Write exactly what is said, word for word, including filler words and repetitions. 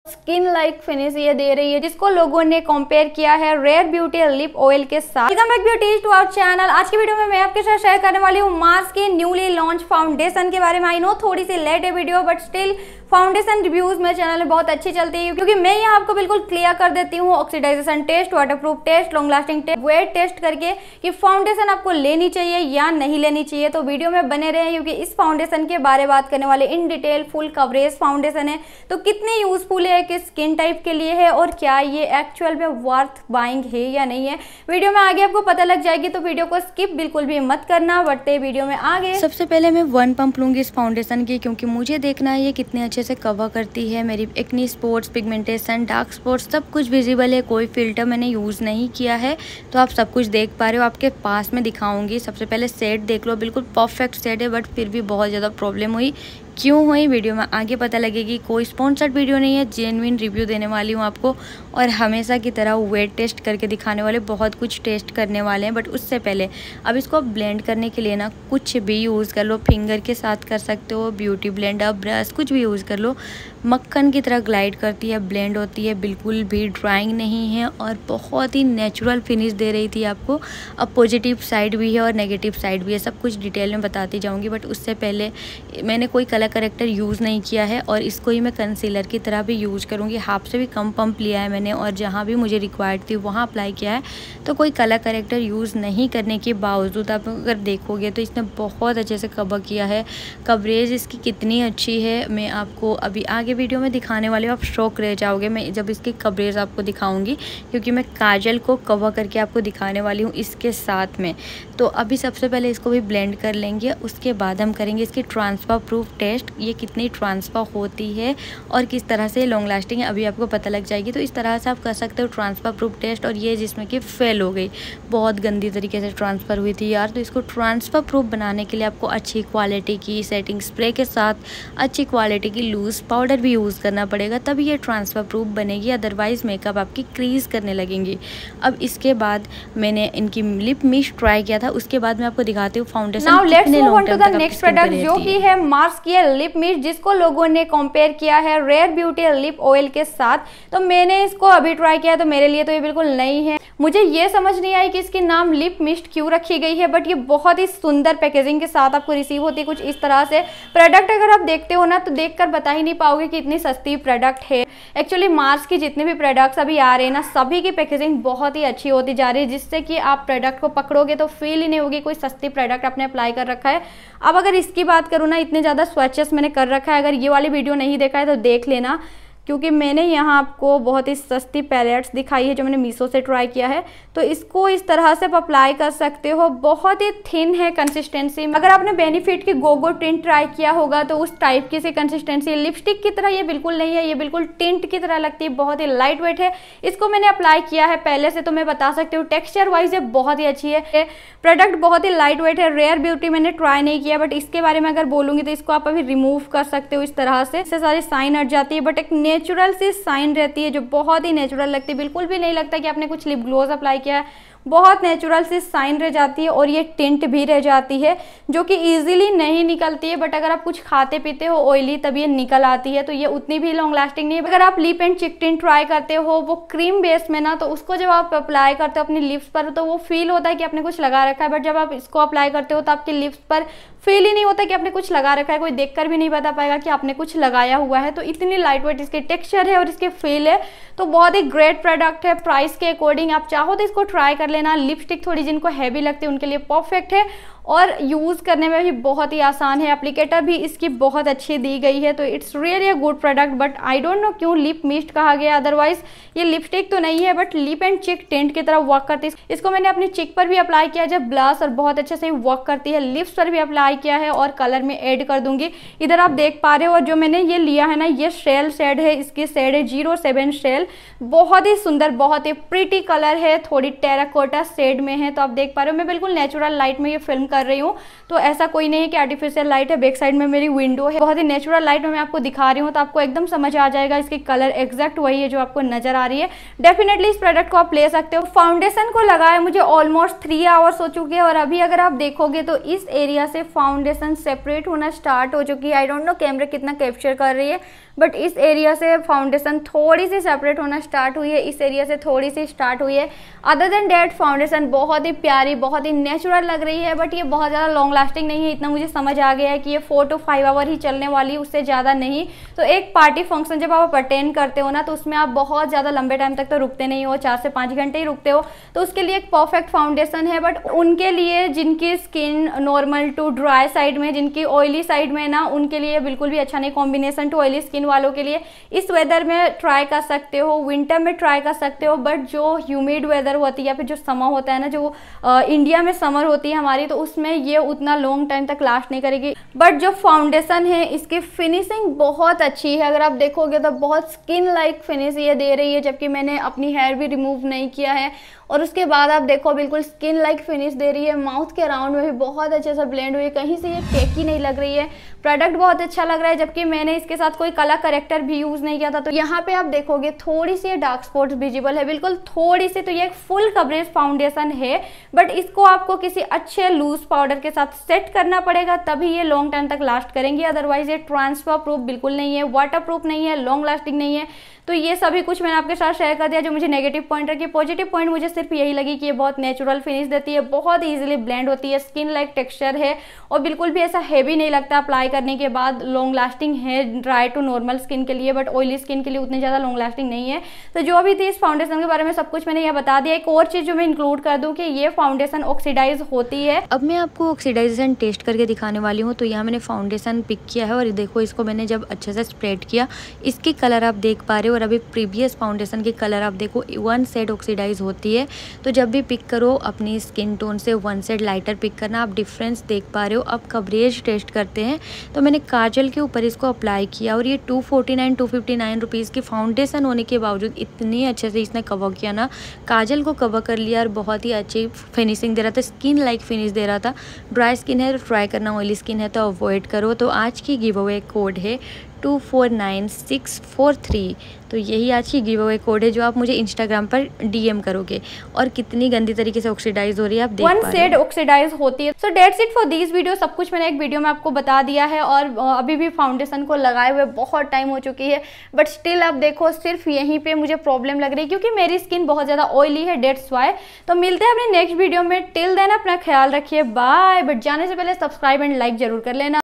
Skin like finish ये दे रही है, जिसको लोगों ने कंपेयर किया है रेयर ब्यूटी लिप ऑयल के साथ। Welcome back beauties to our channel. आज की वीडियो में मैं आपके साथ शेयर करने वाली हूँ मार्स की न्यूली लॉन्च फाउंडेशन के बारे में। आई नो थोड़ी सी लेट है video, but still foundation reviews मेरे चैनल में बहुत अच्छी चलती है, क्योंकि मैं यहाँ आपको बिल्कुल क्लियर कर देती हूँ oxidization test, waterproof test, long lasting test, wet test करके कि फाउंडेशन आपको लेनी चाहिए या नहीं लेनी चाहिए। तो वीडियो में बने रहे, क्योंकि इस फाउंडेशन के बारे में बात करने वाले इन डिटेल फुल कवरेज फाउंडेशन है। तो कितनी यूजफुल है, किस स्किन टाइप के लिए है, और क्या ये एक्चुअल में वर्थ बाइंग है या नहीं है, वीडियो में आगे आपको पता लग जाएगी। तो वीडियो को स्किप बिल्कुल भी मत करना, बढ़ते वीडियो में आगे। सबसे पहले मैं वन पंप लूंगी इस फाउंडेशन की, क्योंकि मुझे देखना है ये कितने अच्छे से कवर करती है। मेरी acne spots, pigmentation, dark spots सब कुछ विजिबल है, कोई फिल्टर मैंने यूज़ नहीं किया है। तो आप सब कुछ देख पा रहे हो, आपके पास में दिखाऊंगी। सबसे पहले सेट देख लो, बिल्कुल परफेक्ट सेट है, बट फिर भी बहुत ज़्यादा प्रॉब्लम हुई। क्यों हुई वीडियो में आगे पता लगेगी। कोई स्पॉन्सर्ड वीडियो नहीं है, जेन्युइन रिव्यू देने वाली हूँ आपको, और हमेशा की तरह वेट टेस्ट करके दिखाने वाले, बहुत कुछ टेस्ट करने वाले हैं। बट उससे पहले अब इसको ब्लेंड करने के लिए ना कुछ भी यूज़ कर लो, फिंगर के साथ कर सकते हो, ब्यूटी ब्लेंडर, ब्रश, कुछ भी यूज़ कर लो। मक्खन की तरह ग्लाइड करती है, ब्लेंड होती है, बिल्कुल भी ड्राइंग नहीं है, और बहुत ही नेचुरल फिनिश दे रही थी आपको। अब पॉजिटिव साइड भी है और नेगेटिव साइड भी है, सब कुछ डिटेल में बताती जाऊँगी। बट उससे पहले मैंने कोई कलर करेक्टर यूज़ नहीं किया है, और इसको ही मैं कंसीलर की तरह भी यूज़ करूँगी। हाफ से भी कम पंप लिया है मैंने, और जहाँ भी मुझे रिक्वायर्ड थी वहाँ अप्लाई किया है। तो कोई कलर करेक्टर यूज़ नहीं करने के बावजूद आप अगर देखोगे तो इसने बहुत अच्छे से कवर किया है। कवरेज इसकी कितनी अच्छी है मैं आपको अभी आगे वीडियो में दिखाने वाली हूँ, आप शॉक रह जाओगे मैं जब इसकी कवरेज आपको दिखाऊंगी, क्योंकि मैं काजल को कवर करके आपको दिखाने वाली हूँ इसके साथ में। तो अभी सबसे पहले इसको भी ब्लेंड कर लेंगे, उसके बाद हम करेंगे इसकी ट्रांसफर प्रूफ टेस्ट। ये कितनी ट्रांसफर होती है और किस तरह से लॉन्ग लास्टिंग है, अभी आपको पता लग जाएगी। तो इस तरह से आप कर सकते हो ट्रांसफर प्रूफ टेस्ट। और ये जिसमें कि फेल हो गई, बहुत गंदी तरीके से ट्रांसफ़र हुई थी यार। तो इसको ट्रांसफ़र प्रूफ बनाने के लिए आपको अच्छी क्वालिटी की सेटिंग स्प्रे के साथ अच्छी क्वालिटी की लूज़ पाउडर भी यूज़ करना पड़ेगा, तभी ये ट्रांसफ़र प्रूफ बनेगी, अदरवाइज़ मेकअप आपकी क्रीज करने लगेंगी। अब इसके बाद मैंने इनकी लिप मिस्ट ट्राई किया था, उसके बाद मैं आपको दिखाती हूँ फाउंडेशन कितने लॉन्ग टर्म तक नेक्स्ट प्रोडक्ट जो कि है मार्स की लिप मिस्ट, जिसको लोगों ने कंपेयर किया है रेयर ब्यूटी लिप ऑयल के साथ। तो मैंने इसको अभी ट्राई किया, तो मेरे लिए तो ये बिल्कुल नई है। मुझे ये समझ नहीं आई कि इसके नाम लिप मिस्ट क्यों रखी गई है, बट ये बहुत ही सुंदर पैकेजिंग के साथ आपको रिसीव होती है कुछ इस तरह से। प्रोडक्ट अगर आप देखते हो ना, तो देखकर बता ही नहीं पाओगे कि इतनी सस्ती प्रोडक्ट है। एक्चुअली मार्स की जितने भी प्रोडक्ट्स अभी आ रहे हैं ना, सभी की पैकेजिंग बहुत ही अच्छी होती जा रही है, जिससे कि आप प्रोडक्ट को पकड़ोगे तो फील ही नहीं होगी कोई सस्ती प्रोडक्ट आपने अप्लाई कर रखा है। अब अगर इसकी बात करूँ ना, इतने ज़्यादा स्वैचेस मैंने कर रखा है, अगर ये वाली वीडियो नहीं देखा है तो देख लेना, क्योंकि मैंने यहाँ आपको बहुत ही सस्ती पैलेट्स दिखाई है जो मैंने मीशो से ट्राई किया है। तो इसको इस तरह से आप अप्लाई कर सकते हो, बहुत ही थिन है कंसिस्टेंसी। अगर आपने बेनिफिट की गोगो टिंट ट्राई किया होगा तो उस टाइप की सी कंसिस्टेंसी, लिपस्टिक की तरह ये बिल्कुल नहीं है, ये बिल्कुल टिंट की तरह लगती है, बहुत ही लाइट वेट है। इसको मैंने अप्लाई किया है पहले से, तो मैं बता सकती हूँ टेक्सचर वाइज ये बहुत ही अच्छी है। प्रोडक्ट बहुत ही लाइट वेट है। रेयर ब्यूटी मैंने ट्राई नहीं किया, बट इसके बारे में अगर बोलूँगी तो इसको आप अभी रिमूव कर सकते हो इस तरह से, इससे सारी साइन हट जाती है, बट एक नेचुरल सी साइन रहती है जो बहुत ही नेचुरल लगती है। बिल्कुल भी नहीं लगता कि आपने कुछ लिप ग्लोज अप्लाई किया है, बहुत नेचुरल सी साइन रह जाती है, और ये टिंट भी रह जाती है जो कि इजीली नहीं निकलती है। बट अगर आप कुछ खाते पीते हो ऑयली, तब ये निकल आती है, तो ये उतनी भी लॉन्ग लास्टिंग नहीं है। अगर आप lip and cheek tint try करते हो वो क्रीम बेस में ना, तो उसको जब आप अप्लाई करते हो अपनी लिप्स पर, तो वो फील होता है कि आपने कुछ लगा रखा है, बट जब आप इसको अप्लाई करते हो तो आपके लिप्स पर फील ही नहीं होता कि आपने कुछ लगा रखा है, कोई देखकर भी नहीं बता पाएगा कि आपने कुछ लगाया हुआ है। तो इतनी लाइट वेट इसके टेक्सचर है और इसके फील है, तो बहुत ही ग्रेट प्रोडक्ट है। प्राइस के अकॉर्डिंग आप चाहो तो इसको ट्राई कर लेना। लिपस्टिक थोड़ी जिनको हैवी लगती है उनके लिए परफेक्ट है, और यूज़ करने में भी बहुत ही आसान है। एप्लीकेटर भी इसकी बहुत अच्छी दी गई है, तो it's really a good product. But I don't know क्यों लिप मिस्ट कहा गया, अदरवाइज ये लिपस्टिक तो नहीं है, but lip and cheek tint की तरह वर्क करती है। इसको मैंने अपनी चिक पर भी अप्लाई किया जब ब्लश, और बहुत अच्छे से वर्क करती है। लिप्स पर भी अप्लाई किया है, और कलर में ऐड कर दूंगी। इधर आप देख पा रहे हो, और जो मैंने ये लिया है ना, ये शेल शेड है, इसकी शेड है जीरो सेवन शेल, बहुत ही सुंदर, बहुत ही प्रीटी कलर है, थोड़ी टेराकोटा शेड में है। तो आप देख पा रहे हो, मैं बिल्कुल नेचुरल लाइट में ये फिल्म कर रही हूँ, तो ऐसा कोई नहीं है कि आर्टिफिशियल लाइट है। बैक साइड में मेरी विंडो है, बहुत ही नेचुरल लाइट में मैं आपको दिखा रही हूँ, तो आपको एकदम समझ आ जाएगा। इसकी कलर एग्जैक्ट वही है जो आपको नजर आ रही है। डेफिनेटली इस प्रोडक्ट को आप ले सकते हो। फाउंडेशन को लगाए मुझे ऑलमोस्ट थ्री आवर्स हो चुके हैं और अभी अगर आप देखोगे तो इस एरिया से फाउंडेशन सेपरेट होना स्टार्ट हो चुकी है। आई डोंट नो कैमरा कितना कैप्चर कर रही है, बट इस एरिया से फाउंडेशन थोड़ी सी सेपरेट होना स्टार्ट हुई है, इस एरिया से थोड़ी सी स्टार्ट हुई है। अदर देन डैट फाउंडेशन बहुत ही प्यारी, बहुत ही नेचुरल लग रही है, बट ये बहुत ज़्यादा लॉन्ग लास्टिंग नहीं है। इतना मुझे समझ आ गया है कि ये फोर टू फाइव आवर ही चलने वाली है, उससे ज़्यादा नहीं। तो एक पार्टी फंक्शन जब आप अटेंड करते हो ना, तो उसमें आप बहुत ज़्यादा लंबे टाइम तक तो रुकते नहीं हो, चार से पाँच घंटे ही रुकते हो, तो उसके लिए एक परफेक्ट फाउंडेशन है। बट उनके लिए जिनकी skin normal to dry side में, जिनकी ऑयली साइड में ना, उनके लिए बिल्कुल भी अच्छा नहीं। कॉम्बिनेशन टू ऑयली स्किन वालों के लिए इस वेदर में ट्राई कर सकते हो, विंटर में ट्राई कर सकते हो, बट जो ह्यूमिड वेदर होती है या फिर जो समर होता है ना, जो आ, इंडिया में समर होती है हमारी, तो उसमें ये उतना लॉन्ग टाइम तक लास्ट नहीं करेगी। बट जो फाउंडेशन है इसकी फिनिशिंग बहुत अच्छी है। अगर आप देखोगे तो बहुत स्किन लाइक फिनिश ये दे रही है, जबकि मैंने अपनी हेयर भी रिमूव नहीं किया है। और उसके बाद आप देखो बिल्कुल स्किन लाइक फिनिश दे रही है। माउथ के अराउंड में भी बहुत अच्छे से ब्लेंड हुई है, कहीं से ये केकी नहीं लग रही है। प्रोडक्ट बहुत अच्छा लग रहा है, जबकि मैंने इसके साथ कोई कलर करेक्टर भी यूज नहीं किया था। तो यहाँ पे आप देखोगे थोड़ी सी डार्क स्पॉट्स विजिबल है, बिल्कुल थोड़ी सी। तो ये एक फुल कवरेज फाउंडेशन है, बट इसको आपको किसी अच्छे लूज पाउडर के साथ सेट करना पड़ेगा, तभी ये लॉन्ग टाइम तक लास्ट करेंगे। अदरवाइज ये ट्रांसफर प्रूफ बिल्कुल नहीं है, वाटर प्रूफ नहीं है, लॉन्ग लास्टिंग नहीं है। तो ये सभी कुछ मैंने आपके साथ शेयर कर दिया जो मुझे नेगेटिव पॉइंट रखी। पॉजिटिव पॉइंट मुझे सिर्फ यही लगी कि ये बहुत नेचुरल फिनिश देती है, बहुत इजीली ब्लेंड होती है, स्किन लाइक टेक्सचर है और बिल्कुल भी ऐसा हैवी नहीं लगता अप्लाई करने के बाद। लॉन्ग लास्टिंग है ड्राई टू नॉर्मल स्किन के लिए, बट ऑयली स्किन के लिए उतनी ज़्यादा लॉन्ग लास्टिंग नहीं है। तो जो भी थी इस फाउंडेशन के बारे में सब कुछ मैंने यह बता दिया। एक और चीज़ जो मैं इंक्लूड कर दूँ कि ये फाउंडेशन ऑक्सीडाइज होती है। अब मैं आपको ऑक्सीडाइजेशन टेस्ट करके दिखाने वाली हूँ। तो यहाँ मैंने फाउंडेशन पिक किया है और देखो इसको मैंने जब अच्छे से स्प्रेड किया, इसकी कलर आप देख पा रहे हो। और अभी प्रीवियस फाउंडेशन की कलर आप देखो वन सेड ऑक्सीडाइज होती है। तो जब भी पिक करो अपनी स्किन टोन से वन सेड लाइटर पिक करना। आप डिफरेंस देख पा रहे हो। अब कवरेज टेस्ट करते हैं। तो मैंने काजल के ऊपर इसको अप्लाई किया और ये two forty nine to fifty nine rupees की फाउंडेशन होने के बावजूद इतनी अच्छे से इसने कवर किया ना, काजल को कवर कर लिया और बहुत ही अच्छी फिनिशिंग दे रहा था, स्किन लाइक फिनिश दे रहा था। ड्राई स्किन है तो ट्राई करना, ऑयली स्किन है तो अवॉइड करो। तो आज की गिव अवे कोड है two four nine six four three. तो यही आज की गिव अवे कोड है जो आप मुझे इंस्टाग्राम पर डीएम करोगे। और कितनी गंदी तरीके से ऑक्सीडाइज हो रही है आप देख पा रहे हो। वन सेड ऑक्सीडाइज होती है। So that's it for this video. सब कुछ मैंने एक वीडियो में आपको बता दिया है और अभी भी फाउंडेशन को लगाए हुए बहुत टाइम हो चुकी है, बट स्टिल आप देखो सिर्फ यहीं पे मुझे प्रॉब्लम लग रही है क्योंकि मेरी स्किन बहुत ज़्यादा ऑयली है, डेट्स वाई। तो मिलते हैं अपने नेक्स्ट वीडियो में। टिल देन अपना ख्याल रखिए, बाय। बट जाने से पहले सब्सक्राइब एंड लाइक जरूर कर लेना।